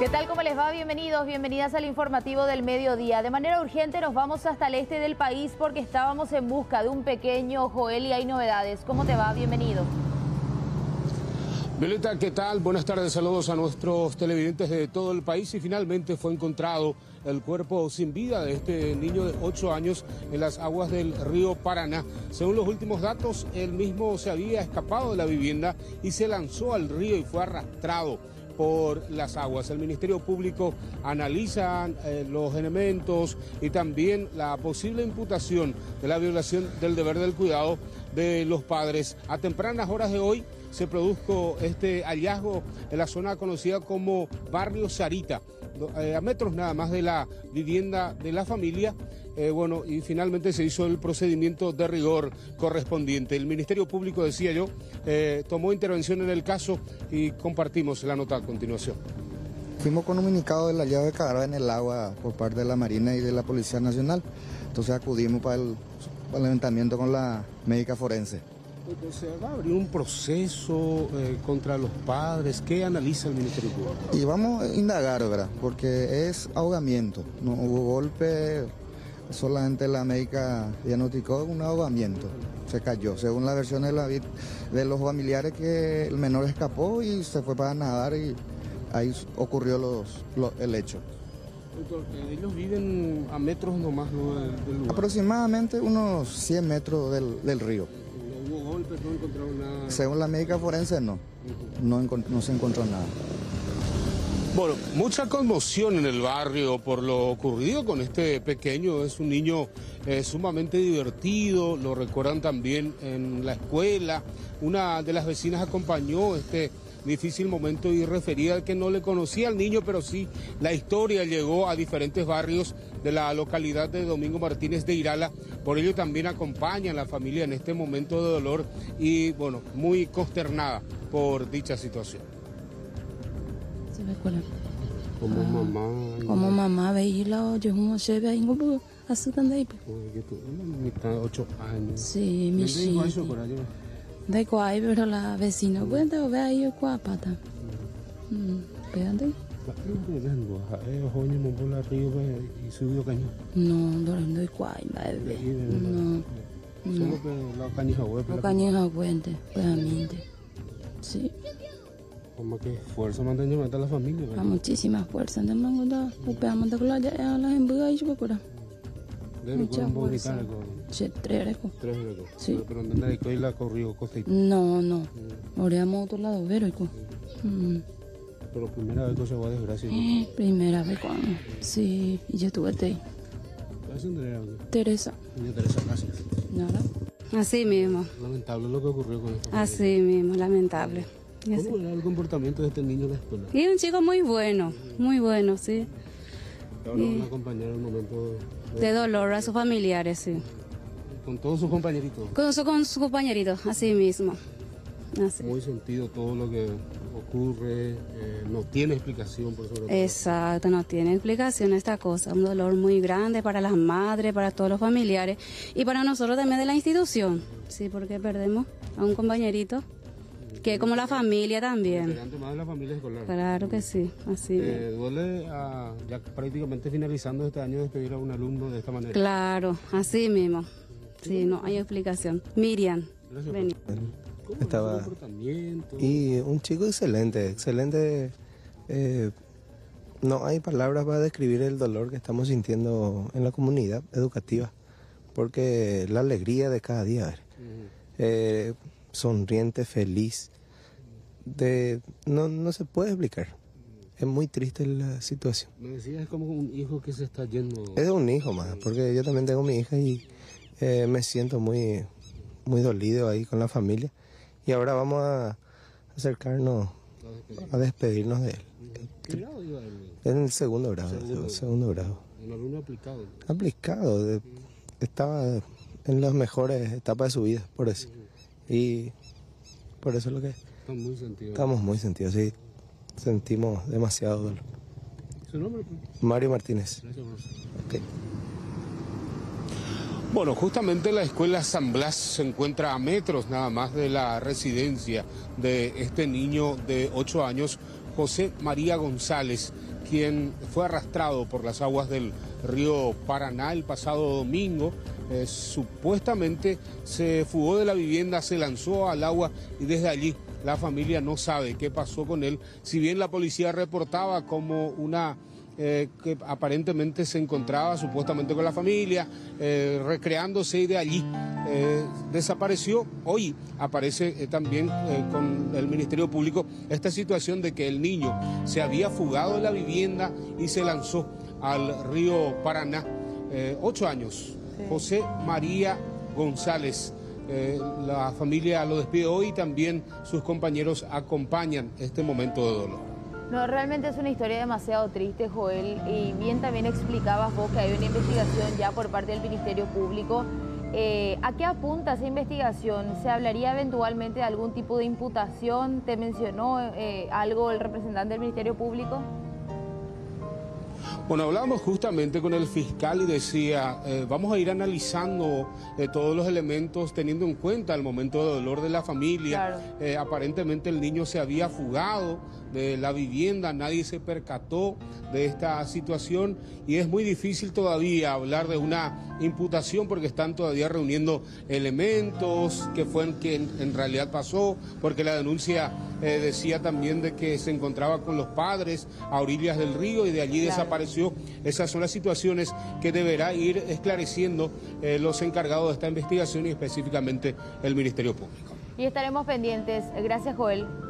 ¿Qué tal? ¿Cómo les va? Bienvenidos, bienvenidas al informativo del mediodía. De manera urgente nos vamos hasta el este del país porque estábamos en busca de un pequeño Joel y hay novedades. ¿Cómo te va? Bienvenido. Violeta, ¿qué tal? Buenas tardes, saludos a nuestros televidentes de todo el país. Y finalmente fue encontrado el cuerpo sin vida de este niño de 8 años en las aguas del río Paraná. Según los últimos datos, él mismo se había escapado de la vivienda y se lanzó al río y fue arrastrado por las aguas. El Ministerio Público analiza los elementos y también la posible imputación de la violación del deber del cuidado de los padres. A tempranas horas de hoy se produjo este hallazgo en la zona conocida como Barrio Sarita, a metros nada más de la vivienda de la familia. Y finalmente se hizo el procedimiento de rigor correspondiente. El Ministerio Público, decía yo, tomó intervención en el caso y compartimos la nota a continuación. Fuimos con un comunicado del hallazgo de cadáver en el agua por parte de la Marina y de la Policía Nacional. Entonces acudimos para el levantamiento con la médica forense. ¿Se va a abrir un proceso contra los padres? ¿Qué analiza el Ministerio Público? Y vamos a indagar, ¿verdad? Porque es ahogamiento, no hubo golpe. Solamente la médica diagnosticó un ahogamiento, se cayó. Según la versión de los familiares, que el menor escapó y se fue para nadar y ahí ocurrió el hecho. Ellos viven a metros nomás, ¿no?, del lugar. Aproximadamente unos 100 metros del río. ¿No hubo golpes? ¿No encontraron nada? Según la médica forense, no se encontró nada. Bueno, mucha conmoción en el barrio por lo ocurrido con este pequeño. Es un niño sumamente divertido, lo recuerdan también en la escuela. Una de las vecinas acompañó este difícil momento y refería que no le conocía al niño, pero sí la historia llegó a diferentes barrios de la localidad de Domingo Martínez de Irala. Por ello también acompaña a la familia en este momento de dolor y, bueno, muy consternada por dicha situación. Como mamá veía yo como se ve ahí como así también. 8 años. Sí, mi hija. De cuál, pero la vecina cuenta ve ahí cuapata. Espérate. No, no hay cuál, no. Solo que la cañija web. La cañija cuente, realmente. Sí. Como que fuerza mantenimiento a la familia. A muchísima fuerza, de mango da, upeamos de la ya la embuga y chupura. Mucha fuerza. Sí, 3 recos. Sí. Pero donde hay que la corrió coste. No. Moríamos otro lado, pero Pero primera vez que se va a desgracia. Primera vez cuando. Sí, y yo estuve ahí. Teresa. Teresa, gracias. Nada. Así mismo. Lamentable lo que ocurrió con esto. Así mismo, lamentable. ¿Cómo era el comportamiento de este niño en la escuela? Y un chico muy bueno, sí. Ahora van a acompañar el momento de dolor a sus familiares, sí. Con todos sus compañeritos. Con sus compañeritos, así mismo. Así. Muy sentido todo lo que ocurre, no tiene explicación por sobre todo. Exacto, no tiene explicación esta cosa. Un dolor muy grande para las madres, para todos los familiares y para nosotros también de la institución. Sí, porque perdemos a un compañerito. Que como la familia también. Más de la familia escolar. Claro que sí, así. ¿Duele ya prácticamente finalizando este año despedir a un alumno de esta manera? Claro, así mismo. Sí, no hay explicación. Miriam, vení. Estaba el comportamiento. Y un chico excelente. No hay palabras para describir el dolor que estamos sintiendo en la comunidad educativa, porque la alegría de cada día, sonriente, feliz, no se puede explicar. Es muy triste la situación. Me decías, es como un hijo que se está yendo. Es un hijo más, porque yo también tengo mi hija y me siento muy dolido ahí con la familia. Y ahora vamos a acercarnos a despedirnos de él. ¿Qué grado iba él? En el segundo grado. ¿Un alumno aplicado? Aplicado. Estaba en las mejores etapas de su vida, por eso. Y por eso es lo que... Estamos muy sentidos, sí. Sentimos demasiado dolor. ¿Su nombre? Mario Martínez. Gracias, okay. Bueno, justamente la escuela San Blas se encuentra a metros nada más de la residencia de este niño de 8 años José María González, quien fue arrastrado por las aguas del río Paraná el pasado domingo. Supuestamente se fugó de la vivienda, se lanzó al agua y desde allí la familia no sabe qué pasó con él. Si bien la policía reportaba como una que aparentemente se encontraba supuestamente con la familia, recreándose, y de allí desapareció. Hoy aparece también con el Ministerio Público esta situación de que el niño se había fugado de la vivienda y se lanzó al río Paraná. 8 años, sí. José María González. La familia lo despide hoy y también sus compañeros acompañan este momento de dolor. No, realmente es una historia demasiado triste, Joel, y bien también explicabas vos que hay una investigación ya por parte del Ministerio Público. ¿A qué apunta esa investigación? ¿Se hablaría eventualmente de algún tipo de imputación? ¿Te mencionó algo el representante del Ministerio Público? Bueno, hablábamos justamente con el fiscal y decía, vamos a ir analizando todos los elementos teniendo en cuenta el momento de dolor de la familia. Claro. Aparentemente el niño se había fugado de la vivienda, nadie se percató de esta situación y es muy difícil todavía hablar de una imputación porque están todavía reuniendo elementos, que fue quien en realidad pasó, porque la denuncia decía también de que se encontraba con los padres a orillas del río y de allí desapareció. Esas son las situaciones que deberá ir esclareciendo los encargados de esta investigación y específicamente el Ministerio Público. Y estaremos pendientes. Gracias, Joel.